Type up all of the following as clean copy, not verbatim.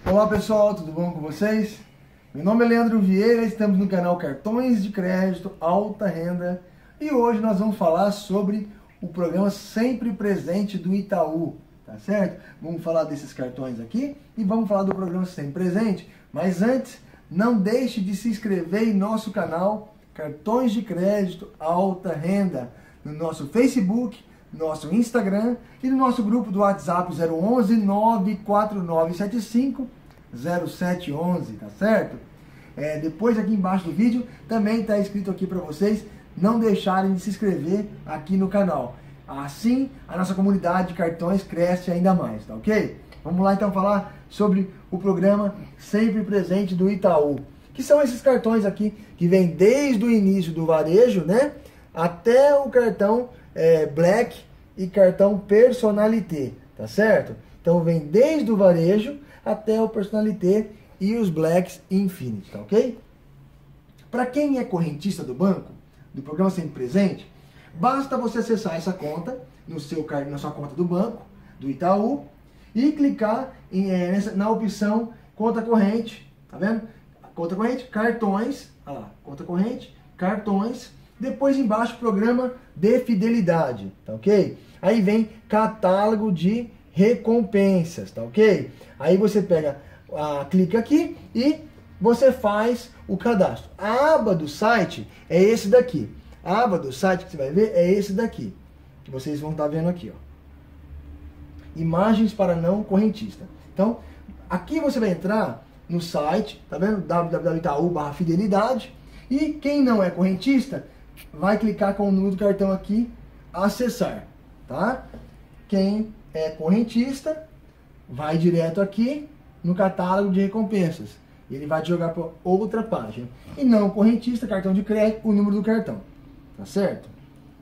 Olá pessoal, tudo bom com vocês? Meu nome é Leandro Vieira, estamos no canal Cartões de Crédito Alta Renda e hoje nós vamos falar sobre o programa Sempre Presente do Itaú, tá certo? Vamos falar desses cartões aqui e vamos falar do programa Sempre Presente, mas antes, não deixe de se inscrever em nosso canal Cartões de Crédito Alta Renda, no nosso Facebook, nosso Instagram e no nosso grupo do WhatsApp 011 94975 0711, tá certo? Depois aqui embaixo do vídeo também está escrito aqui para vocês não deixarem de se inscrever aqui no canal. Assim a nossa comunidade de cartões cresce ainda mais, tá ok? Vamos lá então falar sobre o programa Sempre Presente do Itaú, que são esses cartões aqui que vem desde o início do varejo, né, até o cartão Black e cartão Personalité, tá certo? Então vem desde o varejo até o Personalité e os Blacks Infinity, tá ok? Para quem é correntista do banco, do programa Sempre Presente, basta você acessar essa conta na sua conta do banco, do Itaú, e clicar na opção Conta Corrente, tá vendo? Conta Corrente, Cartões, olha lá, Conta Corrente, Cartões, depois embaixo Programa de Fidelidade, tá ok? Aí vem Catálogo de Recompensas, tá ok? Aí você clica aqui e você faz o cadastro. A aba do site é esse daqui. A aba do site que você vai ver é esse daqui. Que vocês vão estar vendo aqui, ó. Imagens para não correntista. Então, aqui você vai entrar no site, tá vendo? www.itaú.com/fidelidade. E quem não é correntista, vai clicar com o número do cartão aqui, acessar, tá? Quem é correntista, vai direto aqui no catálogo de recompensas. Ele vai te jogar para outra página. E não correntista, cartão de crédito, o número do cartão. Tá certo?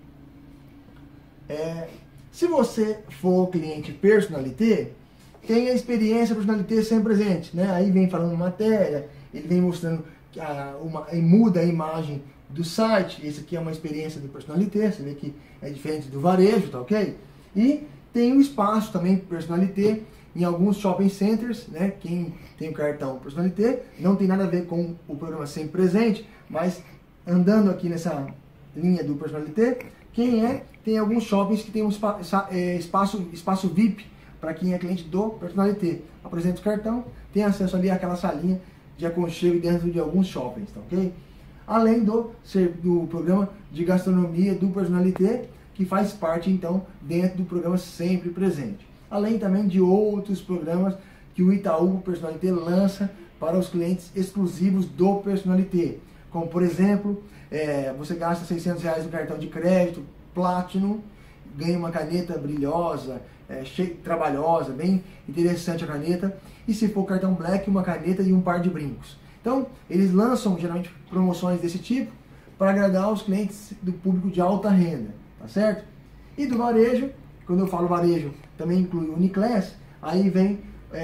Se você for cliente Personalité, tem a experiência Personalité Sempre Presente, né? Aí vem falando matéria, ele vem mostrando e muda a imagem do site. Esse aqui é uma experiência do Personalité, você vê que é diferente do varejo, tá ok? E tem um espaço também Personalité em alguns shopping centers, né? Quem tem o cartão Personalité não tem nada a ver com o programa Sempre Presente, mas andando aqui nessa linha do Personalité, tem alguns shoppings que tem um espaço VIP para quem é cliente do Personalité. Apresenta o cartão, tem acesso ali àquela salinha de aconchego dentro de alguns shoppings, tá ok? Além do programa de gastronomia do Personalité, que faz parte então dentro do programa Sempre Presente. Além também de outros programas que o Itaú Personalité lança para os clientes exclusivos do Personalité. Como por exemplo, você gasta R$600 no cartão de crédito Platinum, ganha uma caneta brilhosa, trabalhosa, bem interessante a caneta. E se for cartão Black, uma caneta e um par de brincos. Então, eles lançam geralmente promoções desse tipo para agradar os clientes do público de alta renda, tá certo? E do varejo, quando eu falo varejo, também inclui o Uniclass, aí vem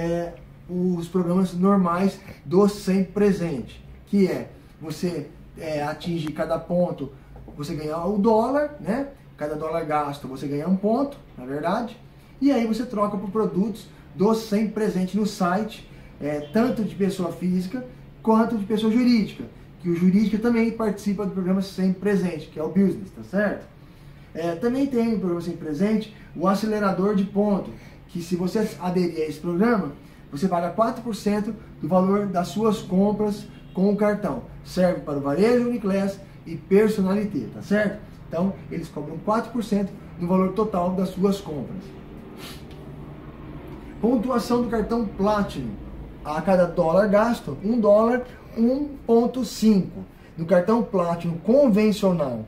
os programas normais do Sempre Presente, que você atinge cada ponto, você ganha o dólar, né? Cada dólar gasto você ganha um ponto, na verdade, e aí você troca por produtos do Sempre Presente no site, tanto de pessoa física quanto de pessoa jurídica, que o jurídica também participa do programa Sempre Presente, que é o Business, tá certo? Também tem no programa Sempre Presente o acelerador de ponto, que se você aderir a esse programa, você paga 4% do valor das suas compras com o cartão. Serve para o varejo, Uniclass e Personalité, tá certo? Então, eles cobram 4% no valor total das suas compras. Pontuação do cartão Platinum. A cada dólar gasto, $1, 1,5. No cartão Platinum convencional,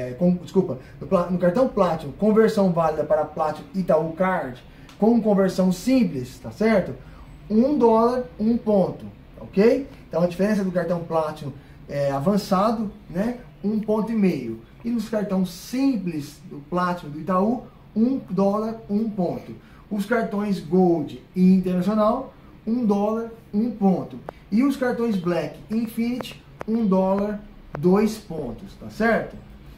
no cartão Platinum, conversão válida para Platinum Itaú Card, com conversão simples, tá certo? $1, 1 ponto, ok? Então a diferença do cartão Platinum avançado, né? 1,5 ponto. E nos cartões simples do Platinum do Itaú, $1, 1 ponto. Os cartões Gold e Internacional, $1, 1 ponto. E os cartões Black Infinity, $1, 2 pontos, tá certo?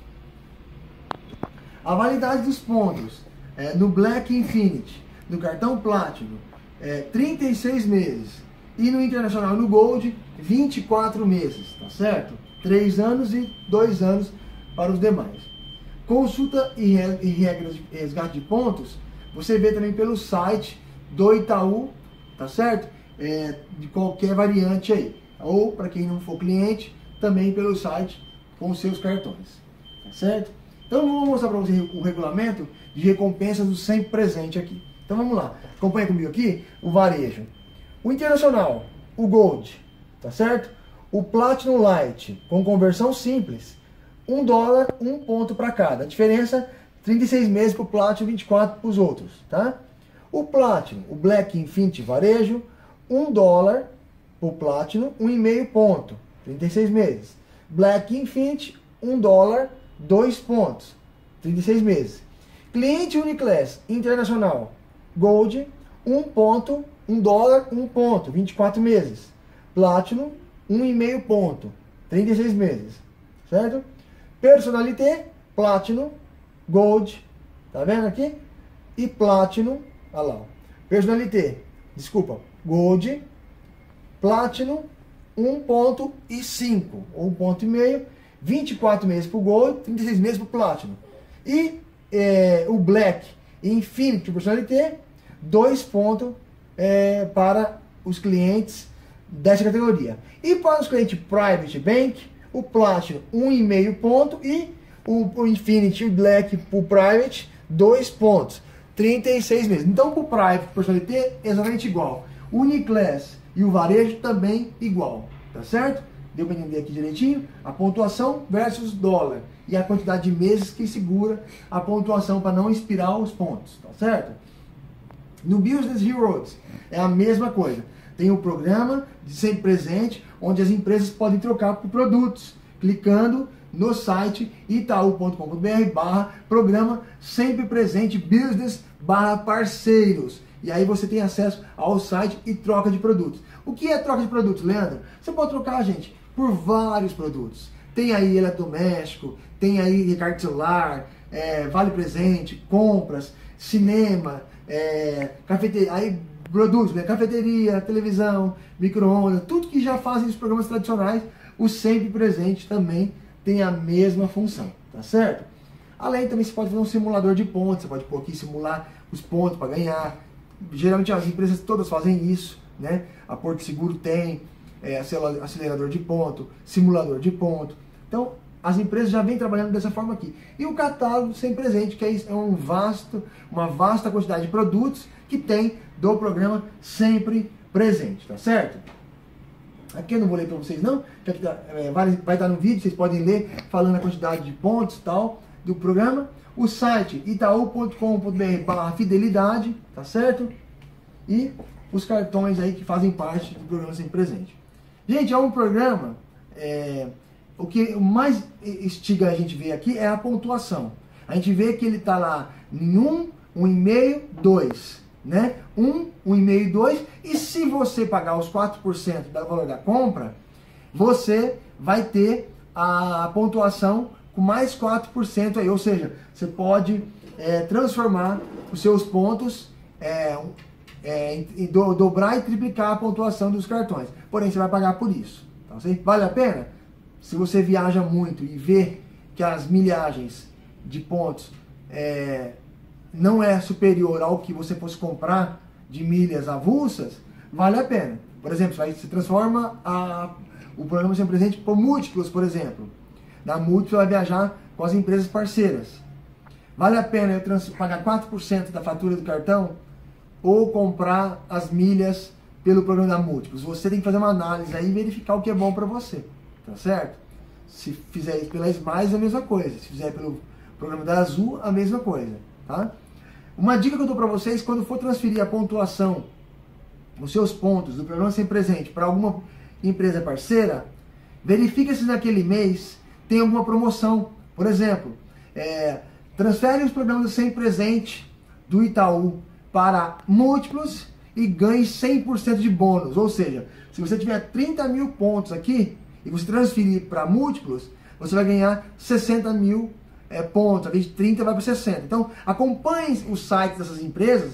A validade dos pontos no Black Infinity, no cartão Platinum, 36 meses. E no Internacional e no Gold, 24 meses, tá certo? 3 anos e 2 anos para os demais. Consulta e regras de resgate de pontos, você vê também pelo site do Itaú, tá certo? De qualquer variante aí. Ou, para quem não for cliente, também pelo site com os seus cartões, tá certo? Então, eu vou mostrar para você o regulamento de recompensas do sempre presente aqui. Então, vamos lá. Acompanha comigo aqui o varejo. O Internacional, o Gold, tá certo? O Platinum Light, com conversão simples, $1, 1 ponto para cada. A diferença, 36 meses para o Platinum, 24 para os outros, tá? O Platinum, o Black Infinity Varejo, $1 para o Platinum, 1,5 ponto, 36 meses. Black Infinity, $1, 2 pontos, 36 meses. Cliente Uniclass Internacional Gold, 1 ponto, $1, 1 ponto, 24 meses. Platinum, 1,5 ponto, 36 meses, certo? Personalité, Platinum, Gold, tá vendo aqui? E Platinum, olha lá, Personalité, desculpa, Gold, Platinum, 1,5 ou 1,5, 24 meses para o Gold, 36 meses para o Platinum. E o Black Infinity Personalité, 2 pontos para os clientes dessa categoria. E para os clientes Private Bank, o Platinum 1,5 ponto e o Infinity e o Black para o Private 2 pontos, 36 meses. Então para o Private Personalité exatamente igual. O Uniclass e o Varejo também igual, tá certo? Deu para entender aqui direitinho? A pontuação versus dólar e a quantidade de meses que segura a pontuação para não expirar os pontos, tá certo? No Business Heroes é a mesma coisa. Tem o programa de sempre presente, onde as empresas podem trocar por produtos, clicando no site itaú.com.br/programa sempre presente business/parceiros. E aí você tem acesso ao site e troca de produtos. O que é troca de produtos, Leandro? Você pode trocar, gente, por vários produtos. Tem aí eletrodoméstico, tem aí recarga de celular, vale presente, compras, cinema, cafeteria, aí produtos, né? Cafeteria, televisão, micro-ondas, tudo que já fazem os programas tradicionais, o sempre presente também tem a mesma função, tá certo? Além também você pode fazer um simulador de pontos, você pode pôr aqui simular os pontos para ganhar. Geralmente as empresas todas fazem isso, né? A Porto Seguro tem acelerador de ponto, simulador de ponto. Então as empresas já vêm trabalhando dessa forma aqui. E o catálogo sempre presente, que é uma vasta quantidade de produtos que tem do programa sempre presente, tá certo? Aqui eu não vou ler para vocês não, que aqui vai estar no vídeo, vocês podem ler falando a quantidade de pontos e tal do programa. O site itaú.com.br/fidelidade, tá certo? E os cartões aí que fazem parte do programa sempre presente. Gente, é um programa, o que mais instiga a gente ver aqui é a pontuação. A gente vê que ele está lá em 1, 1,5, 2. Né? 1, 1,5, 2, e se você pagar os 4% do valor da compra, você vai ter a pontuação com mais 4% aí, ou seja, você pode transformar os seus pontos, dobrar e triplicar a pontuação dos cartões, porém você vai pagar por isso, tá? Vale a pena? Se você viaja muito e vê que as milhagens de pontos não é superior ao que você fosse comprar de milhas avulsas, vale a pena. Por exemplo, você transforma o programa sempre presente por múltiplos, por exemplo. Na múltipla você vai viajar com as empresas parceiras. Vale a pena eu pagar 4% da fatura do cartão ou comprar as milhas pelo programa da múltiplos? Você tem que fazer uma análise aí e verificar o que é bom para você, tá certo? Se fizer isso pela Smiles, é a mesma coisa. Se fizer pelo programa da Azul, a mesma coisa, tá? Uma dica que eu dou para vocês, quando for transferir a pontuação, os seus pontos do programa sempre presente para alguma empresa parceira, verifique se naquele mês tem alguma promoção. Por exemplo, transfere os programas do sempre presente do Itaú para múltiplos e ganhe 100% de bônus. Ou seja, se você tiver 30 mil pontos aqui e você transferir para múltiplos, você vai ganhar 60 mil pontos, a vez de 30 vai para 60. Então, acompanhe os sites dessas empresas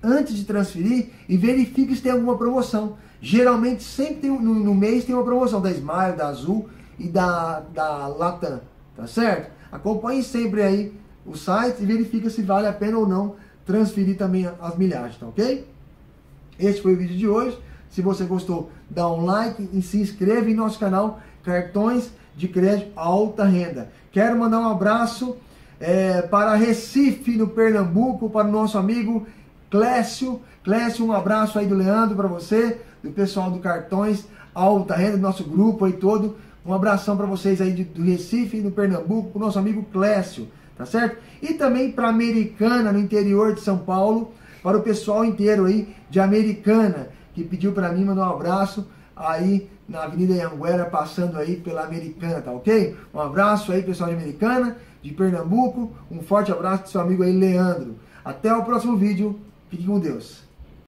antes de transferir e verifique se tem alguma promoção. Geralmente sempre tem, no mês tem uma promoção da Smile, da Azul e da Latam, tá certo? Acompanhe sempre aí o site e verifique se vale a pena ou não transferir também as milhagens, tá ok? Este foi o vídeo de hoje. Se você gostou, dá um like e se inscreva em nosso canal Cartões de Crédito Alta Renda. Quero mandar um abraço para Recife, no Pernambuco, para o nosso amigo Clécio. Clécio, um abraço aí do Leandro para você, do pessoal do Cartões Alta Renda, do nosso grupo aí todo. Um abração para vocês aí do Recife, no Pernambuco, para o nosso amigo Clécio, tá certo? E também para Americana, no interior de São Paulo, para o pessoal inteiro aí de Americana, que pediu para mim mandar um abraço aí na Avenida Anhanguera, passando aí pela Americana, tá ok? Um abraço aí, pessoal de Americana, de Pernambuco, um forte abraço do seu amigo aí, Leandro. Até o próximo vídeo, fique com Deus.